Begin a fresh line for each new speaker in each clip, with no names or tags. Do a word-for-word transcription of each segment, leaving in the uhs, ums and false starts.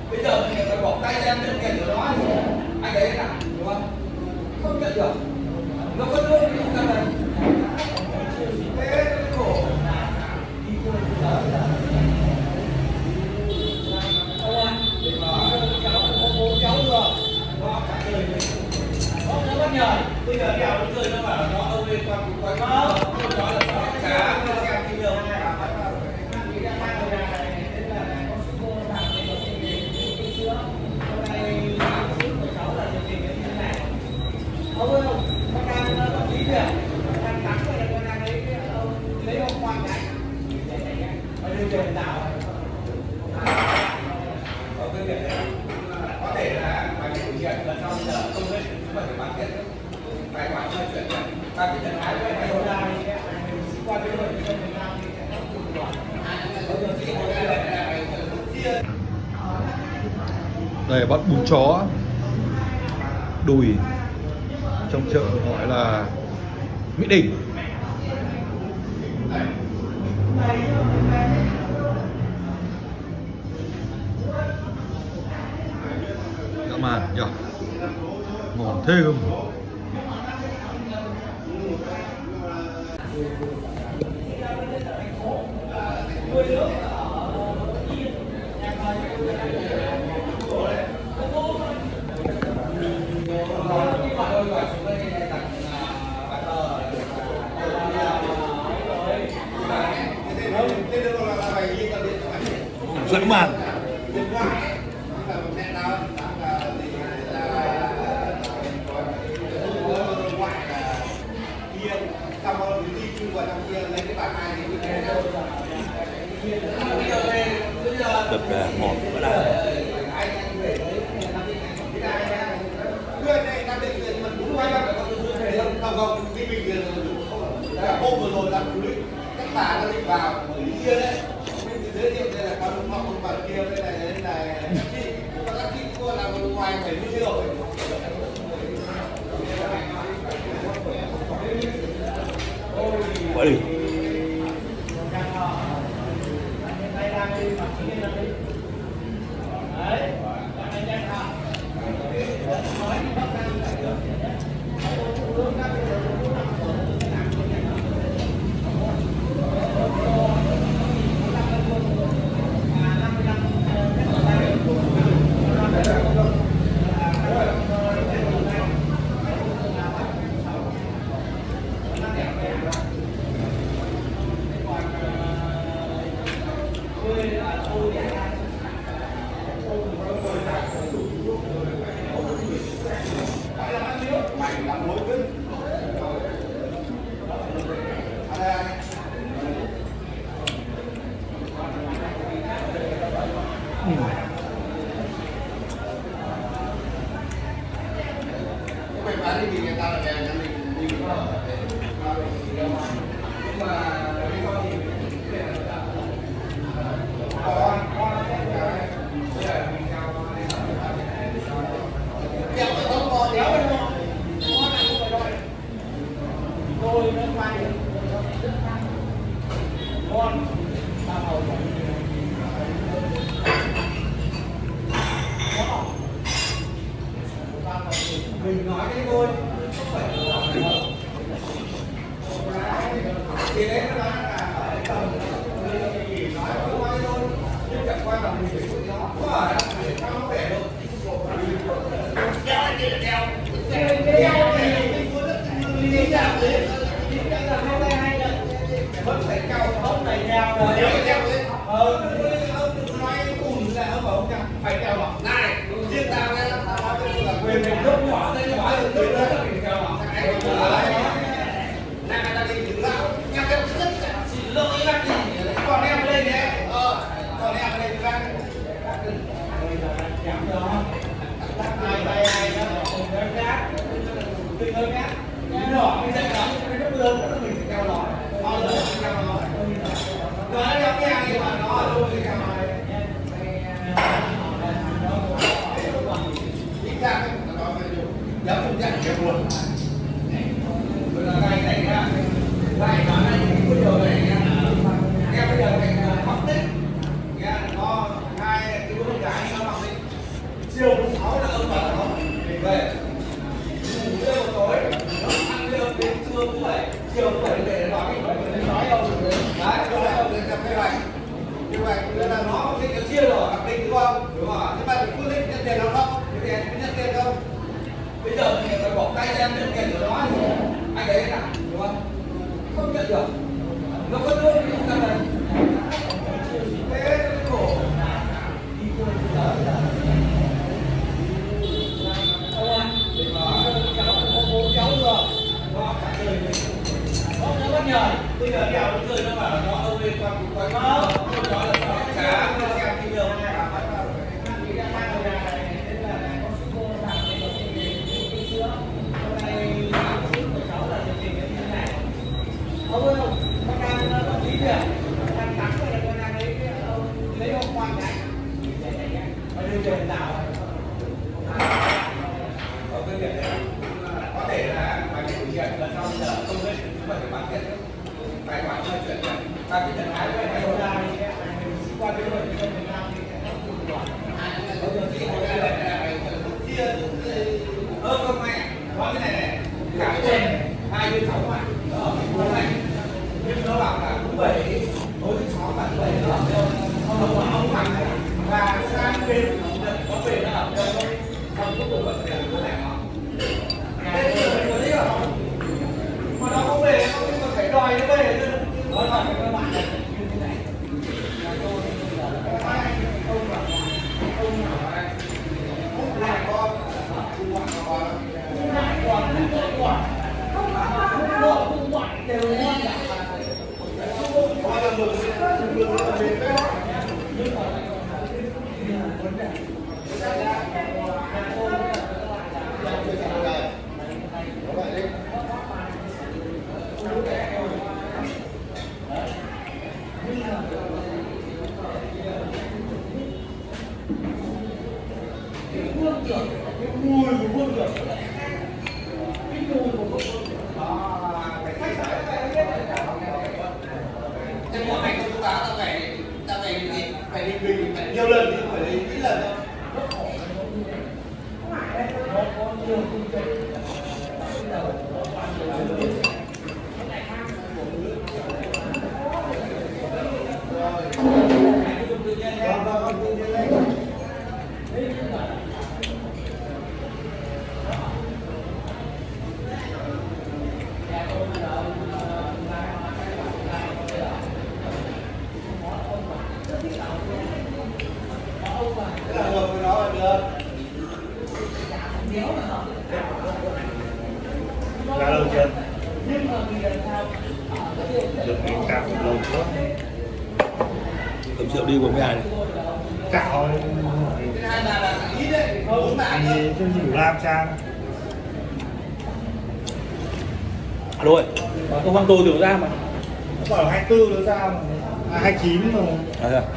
Bây giờ mình phải bỏ tay ra nhận tiền của nó thì anh ấy nào, đúng không? Không nhận được. Nó có nước ví dụ ra này. Thế khổ. Bây giờ đèo nó rơi nó bảo nó ông lên qua qua nó nói là nó cá nó xem video này. Ông ơi, con đang nó tí kìa, đang tắm rồi con đang lấy lấy ông quanh cái, ở đây trời nào, ở cái việc này có thể là bài thực hiện lần sau giờ không lên, nhưng mà phải hoàn thiện bài bản hơi chuyện này, ta chỉ nhận thái với bài đầu ra đi, qua bên rồi thì Việt Nam thì sẽ không dùng được.
Đây bắt bún chó đùi trong chợ gọi là Mỹ Đình. Dã man nhỉ, ngon thế không? Dã man. Đập đà ngọt quá đã.
Hôm vừa rồi là các bà nó đi vào ở lý kia đấy, mình giới thiệu đây là con họ con bà kia đây này đây này các bác sĩ cô là ngoài bảy mươi rồi.
Ôi.
Mình nói thế thôi, không phải thì đấy nó là ở tầm gì nói thôi thôi, nhưng chẳng qua là mình phải chụp nó có ở đâu để cho nó khỏe được. Đeo anh kia là đeo, đeo thì đi dạo đấy, đi dạo là hai tay hai lần, vẫn phải cao, không phải đeo rồi, đeo đeo đấy. Ờ, ông nói cùng là ông bảo ông phải đeo lọ này, riêng tao nghe là quyền mình rất nhỏ đây nhỏ hơn tới đó là mình cao lọ. Này ta đi đứng lão, nhà cái rất chỉ lỗi lắc gì, còn em lên nhé, ờ, còn em lên ra, giảm đó, hai tay hai đó, từng hơi cát, từng hơi cát, nhỏ cái dây đó, cái nước lớn đó mình phải cao lọ, bao giờ cũng cao lọ, rồi nó này nghĩa là nó sẽ có chia rồi khẳng định đúng không? Đúng rồi. Thế bạn quyết định nhận tiền nào không? Nhận tiền nhận tiền không? Bây giờ thì phải bỏ tay ra em nhận tiền của nó thì anh đấy nào đúng không? Không nhận được. Nó có lỗi không nhận được. Thế nó khổ. Bây giờ đèo nó rơi nó bảo nó ông lên qua qua nó nói là nó trả nó xem cái đường ông ơi con đang nó tí kìa đang tắm rồi là con đang lấy lấy ông quan cái ở đây trời nào ở cái việc đấy có thể là bài điều kiện là sau giờ không biết mà phải bản thiết tài khoản cho chuyện này ta chỉ nhận ái với cái đô la qua cái người dân Việt Nam ơ không mẹ có cái này này cả trên hai mươi sáu mà đó cái này nhưng nó bảo là thứ bảy tối thứ sáu và thứ bảy nó ở đâu không có ông thằng này và sang bên có về nó ở đâu không có bộ phận này nó này nó đây là mình có thấy không mà nó không về nó nhưng mà phải đòi nó về chứ nó đòi các bạn này như thế này là tôi ông là ông nào đây ông lại con ông ngoại con ông lại con ông ngoại không có ông ngoại đều ngon cả coi là mừng mừng là mình đấy nhưng mà vấn đề quân trưởng cái mùi của quân trưởng cái mùi của quân trưởng phải khách sạn cái biết trên một ngày chúng ta ta phải ta phải phải đi bình phải nhiều lần thì phải đi ít lần thôi rất khổ nó có nhiều phương tiện
ra lâu chưa? Được cái cạo lâu quá.
Cầm rượu đi uống với ai này?
Cạo anh chương trình Lam Trang.
À rồi, công văn tôi tưởng ra mà.
Nó bảo hai mươi tư nó ra mà. À hai mươi chín mà.
À dạ.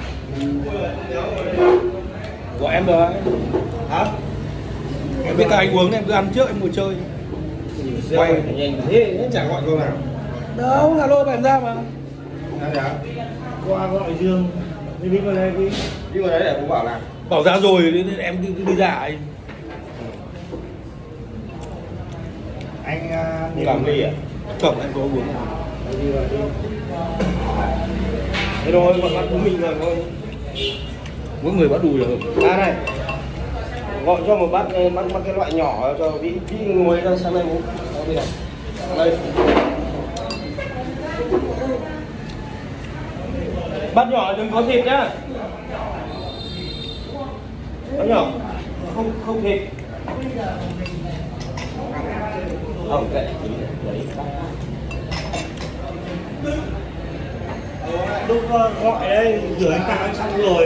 Gọi em rồi.
Hả?
Em biết các anh uống nên em cứ ăn trước em ngồi chơi.
Quay nhanh thế nó chả gọi câu nào.
Đâu, alo bạn ra mà.
Dạ dạ. Qua gọi Dương. Đi đi vào đây đi. Đi vào đấy để bố bảo là.
Bảo ra rồi nên em đi, đi ra anh.
Anh uh, làm ly à?
Cổng em có uống.
Đi vào đi. Thế thôi, bọn bắt mình rồi thôi.
Mỗi người bắt đùi được.
À này. Gọi cho một bát bát, bát cái loại nhỏ cho vị vị ngồi ra sang đây bố. Đây này. Đây. Bát nhỏ đừng có thịt nhá. Bát nhỏ không không thịt. Không kệ. Lúc gọi đây rửa anh cạo anh xong rồi.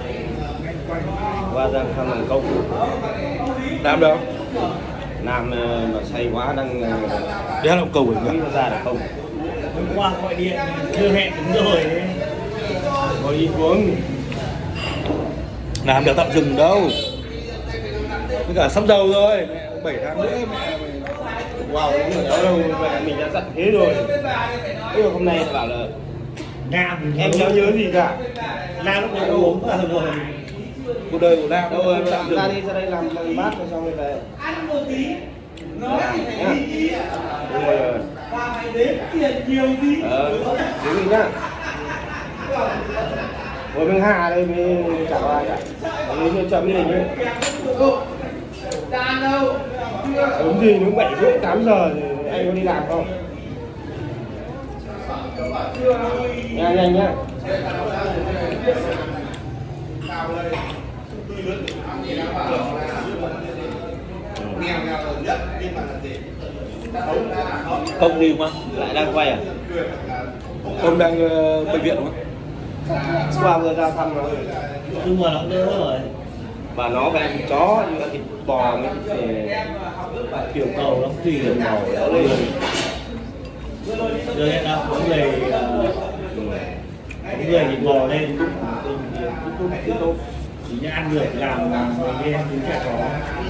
Qua ra thăm làm công.
Làm đâu?
Nam mà say quá đang
đi hát động cầu rồi
nghĩ ra được không? Hôm qua gọi điện chưa hẹn đúng rồi đấy. Ngồi đi xuống.
Làm được tạm dừng đâu. Với cả sắp dầu rồi, bảy tháng nữa mẹ.
Wow, đúng rồi đâu mà mình đã dặn thế rồi. Thế hôm nay bảo là Nam em chẳng nhớ gì cả. Nam lúc nào uống là rồi.
Cuộc đời của Nam
đâu rồi, ra đi ra đây làm bát rồi xong rồi về.
ăn một tí nó phải đi ý và phải đếm tiền nhiều tí
ờ đếm đi nhá. Vừa bên Hà đây mới chả có ai cả. Đấy chợ Mỹ Đình ấy. Đúng gì nếu bảy rưỡi tám giờ thì anh có đi làm không? Nhanh nhanh nhá.
Công đi không?
Lại đang quay à?
Công đang uh, bệnh viện đúng không?
Qua vừa ra thăm nó.
Nhưng mà nó đỡ rồi.
Và nó về ăn chó, như ăn thịt bò mới
Kiểu cầu nó tùy kiểu màu đó lên. Giờ hiện đang có người có người thì bò lên chỉ như ăn được làm người nghe tiếng trẻ có.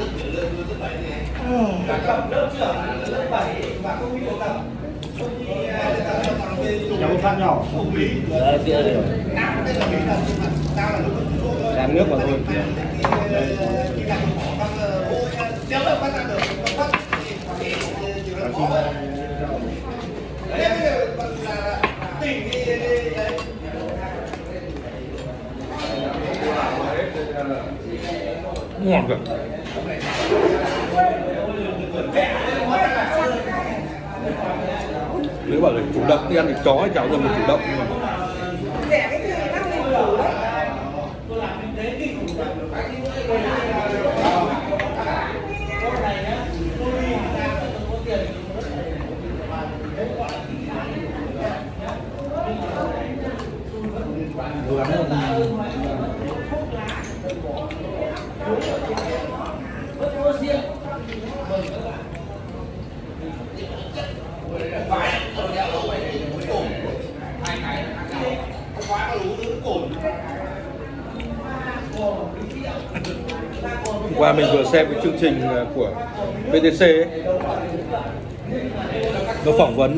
Cháu phát nhỏ đấy kia rồi
làm nước vào thôi.
Ngon cả. Nếu bảo là chủ động đi ăn thịt chó cháu rồi mình chủ động nhưng mà hôm qua mình vừa xem cái chương trình của vê tê xê ấy. Nó phỏng vấn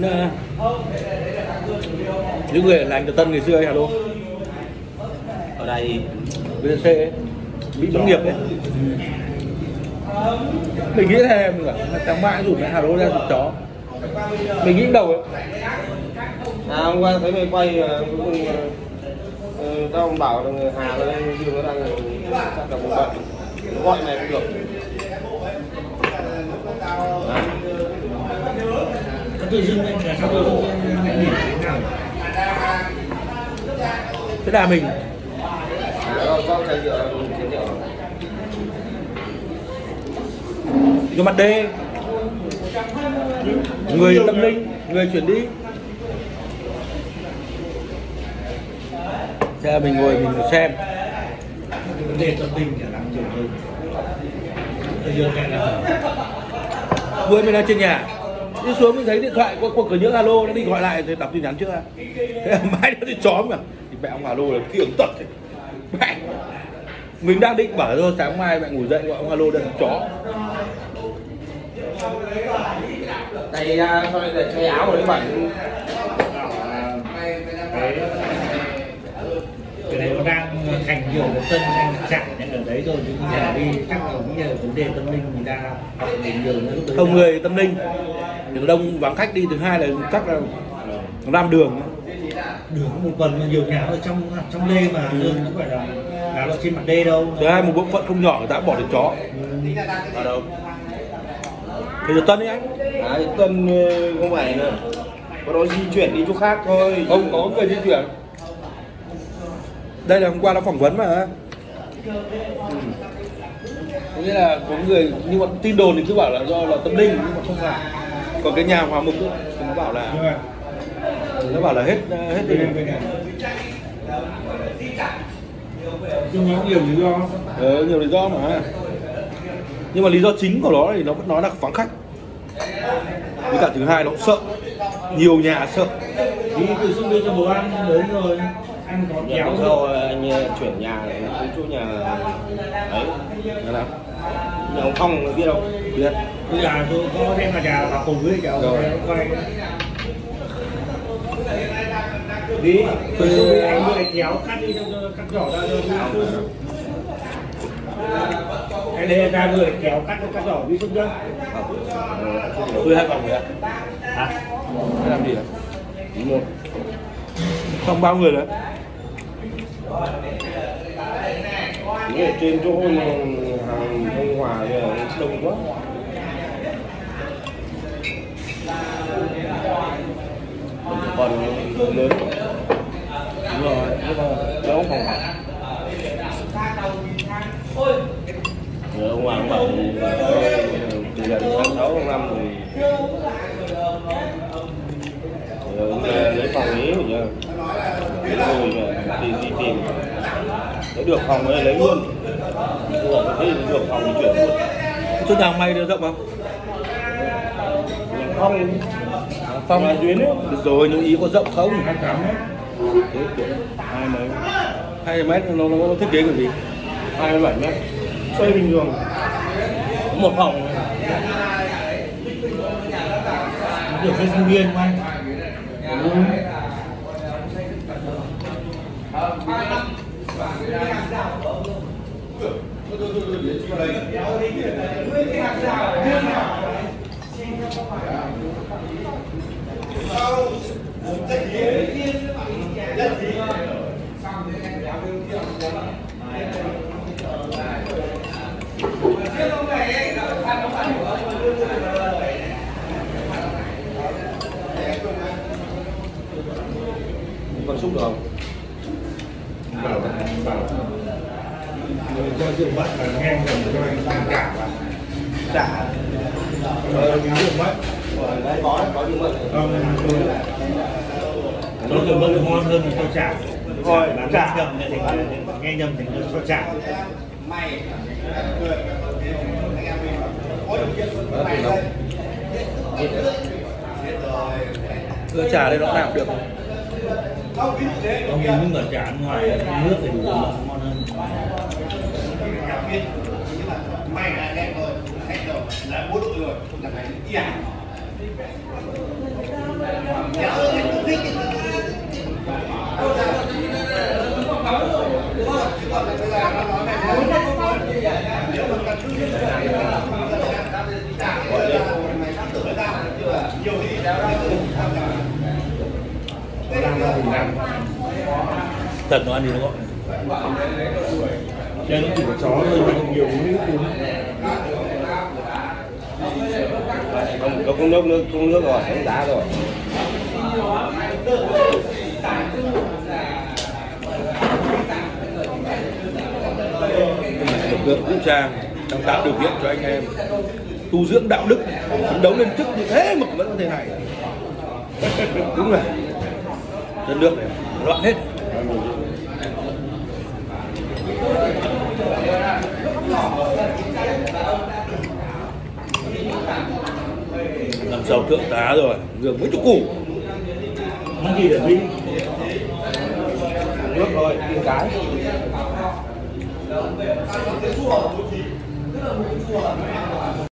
những người làm Nhật Tân ngày xưa ấy, hả Đô?
Ở đây
vê tê xê ấy, Mỹ Nông nghiệp ấy. Mình nghĩ là mình bảo sáng mai rủ mẹ Hà Đô ra thịt chó. Mình nghĩ đầu ấy.
À, hôm qua thấy mày quay cuối cùng uh, tao bảo là Hà nó đang Dương nó đang chắc là một bệnh nó gọi mày không được.
Có tự dưng anh là sao tôi anh nghỉ thế nào?
Thế là mình
Đó, có chai rượu, chai rượu.
vô mặt đê người tâm linh, người chuyển đi. Thế là mình ngồi mình xem.
Vấn đề tâm linh là làm nhiều hơn. Bây giờ cái là
Vừa mình đang trên nhà đi xuống mình thấy điện thoại của cuộc cửa những alo nó đi gọi lại thì đọc tin nhắn chưa. Thế là mãi nó thì chó mà thì mẹ ông alo là kiểng tật thế. Mẹ mình đang định bảo thôi sáng mai mẹ ngủ dậy gọi ông alo đang chó.
Tay ra thôi để thay áo rồi nó bẩn.
cái này nó đang thành nhiều cái tân anh chặn nên ở đấy rồi nhưng nhà đi chắc là cũng nhờ vấn đề tâm linh người ta học nhiều nhiều nữa lúc đấy.
Không người tâm linh thì nó đông vắng khách đi, thứ hai là chắc là nó làm đường
Đường một phần mà nhiều nhà ở trong trong đê mà ừ. Đường không phải là là nó trên mặt đê đâu.
thứ hai một bộ phận không nhỏ người ta bỏ được chó
Ở đâu?
thì Nhật Tân ấy anh.
À, Tân không phải nữa. Có nó di chuyển đi chỗ khác thôi.
Không có người di chuyển. Đây là hôm qua nó phỏng vấn mà. Ừ. Nghĩa là có người nhưng mà tin đồn thì cứ bảo là do là tâm linh nhưng mà không phải. Còn cái nhà hòa mục ấy, thì nó bảo là nó bảo là hết hết đi.
Nhưng nó nhiều lý do.
Ừ, nhiều lý do mà. Nhưng mà lý do chính của nó thì nó vẫn nói là vắng khách. Với cả thứ hai nó cũng sợ. Nhiều nhà sợ.
Đi từ xung đưa cho bố ăn lớn rồi. Anh có kéo
rồi anh chuyển nhà đến chỗ nhà ấy.
Nhà nào?
Nhà ông Phong biết không?
Biết.
Bây giờ tôi có thêm mà nhà vào cùng với cháu quay. Đi, tôi anh vừa kéo cắt đi cho cắt nhỏ ra cho anh đây ra vừa kéo cắt cắt nhỏ đi xuống chưa?
Tôi hai phòng rồi ạ.
Hả?
Thế làm gì ạ?
Một.
Xong bao người đấy?
Ở trên chỗ hàng Hưng Hòa thì đông quá. Còn lớn.
Đúng rồi.
Nó không phòng học. Rồi ông Hoàng bảo từ gần tháng sáu năm rồi. Rồi ông lấy phòng ấy rồi nhờ. Rồi mà tìm đi tìm. Nếu được phòng ấy lấy luôn. Rồi thế được phòng thì chuyển luôn.
Chỗ nào may được rộng không?
Phong
Phong
là tuyến ấy.
được rồi, nhưng ý có rộng không?
hai tám mét. Hai mấy?
Hai mét nó, nó, nó thiết kế kiểu gì?
hai mươi bảy mét. Xây bình thường. Có một phòng.
Được cái sinh viên không anh?
Ừ.
Còn xúc được không?
Bảo bảo cho rượu mất là nghe rồi cho anh làm trả vào.
Trả.
Ờ, cái rượu mất.
Đấy có đấy, có nhưng mà
Không, tôi rượu mất ngon hơn là cho trả.
Rồi,
Là
trả.
nghe nhầm thì nghe nhầm thì cho trả.
Cứ trả đây nó làm được.
Ông nhưng mà trả ăn ngoài nước thì rượu mất ngon hơn.
May là đẹp rồi, hết rồi, đã bốn độ rồi, là phải đi à?
Thật nó ăn gì nó gọi.
Cho nó chỉ có chó thôi, nhưng nhiều mũi cún.
không có nước nước có nước rồi, đánh đá rồi.
Lực lượng vũ trang đang tạo điều kiện cho anh em tu dưỡng đạo đức, phấn đấu lên chức như thế mà vẫn có thể này. Đúng rồi. Đất nước này loạn hết. Làm giàu thượng tá rồi, gương mấy chục củ.
Nó gì để đi?
Nước thôi, tin cái.
Cái chùa là chùa gì? Tức là một chùa